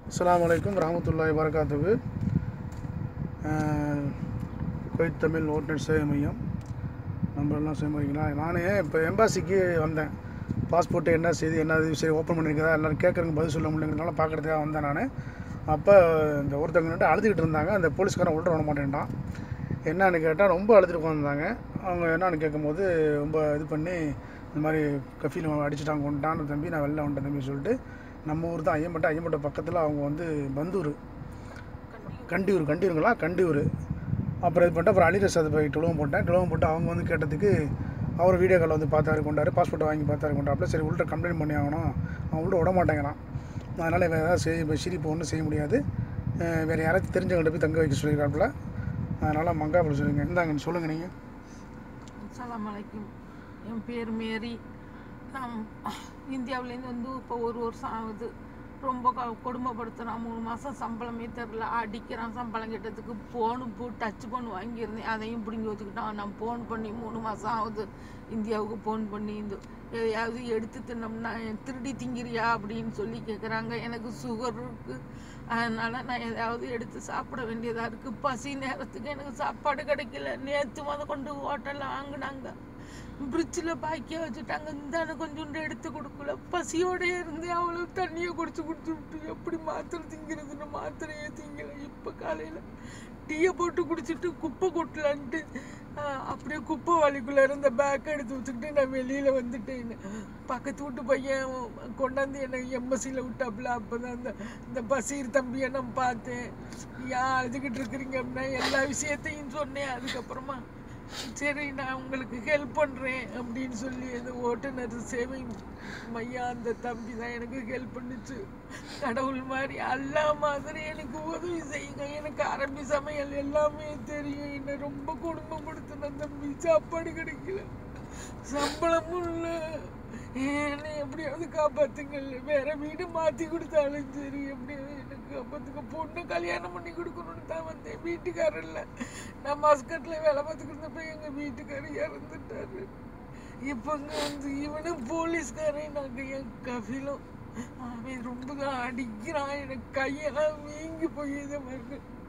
அஸ்ஸலாமு அலைக்கும் வரஹ்மத்துல்லாஹி வபரகாத்துஹு. குவைத் தமிழ் ஓட்டுநர் சேவை மையம் நம்பரெல்லாம் சேமிங்களா. நானே இப்போ எம்பாசிக்கு வந்தேன். பாஸ்போர்ட்டு என்ன செய்து என்ன இது சரி ஓப்பன் பண்ணியிருக்கதா எல்லோரும் கேட்குறதுக்கு பதில் சொல்ல முடியலங்கிறதுனால பார்க்குறதுக்காக வந்தேன் நான். அப்போ இந்த ஒருத்தவங்க அழுதுகிட்டு இருந்தாங்க. அந்த போலீஸ்காரன் உள்ள விட மாட்டேன்ட்டான். என்னான்னு கேட்டால் ரொம்ப அழுதுட்டு உட்காந்துருந்தாங்க. அவங்க என்னான்னு கேட்கும்போது ரொம்ப இது பண்ணி இந்த மாதிரி கஃபீல் அடிச்சுட்டாங்க கொண்டுட்டான்னு தம்பி, நான் வெளில வந்துட்டேன் தம்பி சொல்லிட்டு, நம்ம ஊர் தான் ஐயம்பட்டை பக்கத்தில் அவங்க வந்து பந்தூர் கண்டியூர். அப்புறம் இது பண்ணிட்டு அப்புறம் அலிரசாத் போய் டெலவும் போட்டு அவங்க வந்து கேட்டதுக்கு அவர் வீடியோ காலில் வந்து பார்த்தாரு கொண்டாரு, பாஸ்போர்ட்டை வாங்கி பார்த்தாரு கொண்டாப்புல. சரி உள்ள கம்ப்ளைண்ட் பண்ணி ஆகணும், அவன் உள்ள விட மாட்டேங்கிறான். அதனால் வேறு ஏதாவது சிரிப்பு ஒன்றும் செய்ய முடியாது, வேறு யாராச்சும் தெரிஞ்சவங்கள்ட்ட போய் தங்க வைக்க சொல்லியிருக்காப்புல. அதனால் மங்காப்புல சொல்லுங்கள். இந்தாங்க சொல்லுங்கள் நீங்கள். அஸ்ஸலாமு அலைக்கும். என் பேர் மேரி. நான் இந்தியாவிலேருந்து வந்து இப்போ ஒரு வருஷம் ஆகுது. ரொம்ப கொடுமைப்படுத்துகிறான். 3 மாதம் சம்பளமே தரல, அடிக்கிறான். சம்பளம் கேட்டதுக்கு ஃபோனு டச் ஃபோன் வாங்கியிருந்தேன், அதையும் பிடிங்கி வச்சுக்கிட்டான். நான் ஃபோன் பண்ணி 3 மாதம் ஆகுது இந்தியாவுக்கு ஃபோன் பண்ணி எதையாவது எடுத்து தின்னோம்னா திருடி திங்கிறியா அப்படின்னு சொல்லி கேட்குறாங்க. எனக்கு சுகர் இருக்குது, அதனால் நான் எதாவது எடுத்து சாப்பிட வேண்டியதாக இருக்குது. பசி நேரத்துக்கு எனக்கு சாப்பாடு கிடைக்கல. நேற்று கொண்டு ஹோட்டலில் வாங்கினாங்க, பிரிட்ஜில் பாய்க்க வச்சுட்டாங்க. இந்தான கொஞ்சோண்டு எடுத்து கொடுக்கல. பசியோடே இருந்து அவ்வளோ தண்ணியை குடிச்சு விட்டு எப்படி மாத்திரை திங்கிறதுன்னு மாத்திரையே திங்கல. இப்போ காலையில் டீயை போட்டு குடிச்சிட்டு குப்பை கொட்டலான்ட்டு அப்படியே குப்பை வலிக்குள்ளே இருந்த பேக்கை எடுத்து வச்சுக்கிட்டு நான் வெளியில் வந்துட்டேன். பக்கத்து வீட்டு பையன் கொண்டாந்து என்னை எம்எஸ்சியில் விட்டாப்புல. அப்போ தான் இந்த பசீர் தம்பியை நான் பார்த்தேன். ஏன் அழுதுகிட்டு இருக்கிறீங்க அப்படின்னா எல்லா விஷயத்தையும் சொன்னேன். அதுக்கப்புறமா சரி நான் உங்களுக்கு ஹெல்ப் பண்ணுறேன் அப்படின்னு சொல்லி அந்த ஓட்டுநர் சேவை மையம் அந்த தம்பி தான் எனக்கு ஹெல்ப் பண்ணிச்சு. கடவுள் மாதிரி அல்லா மாதிரி எனக்கு உதவி செய்யுங்க. எனக்கு அரபி சமையல் எல்லாமே தெரியும். என்னை ரொம்ப கொடுமைப்படுத்தின தம்பி. சாப்பாடு கிடைக்கல, சம்பளமும் இல்லை. என்னை எப்படியாவது காப்பாற்றுங்கள். வேற வீடு மாற்றி கொடுத்தாலும் சரி, எப்படியாவது எனக்கு காப்பாற்றுங்க. பொண்ணு கல்யாணம் பண்ணி கொடுக்கணும்னு தான் வந்தேன். வீட்டுக்காரர் இல்லை, நான் மஸ்கட்டில் வேலை பார்த்துக்கிட்டு இருந்தப்ப எங்கள் வீட்டுக்காரர் இறந்துட்டாரு. இப்போங்க வந்து இவனும் போலீஸ்காரன், நாங்கள் என் கஃபிலும் அவன் ரொம்ப அடிக்கிறான். எனக்கு கையெல்லாம் வீங்கி போய் இதை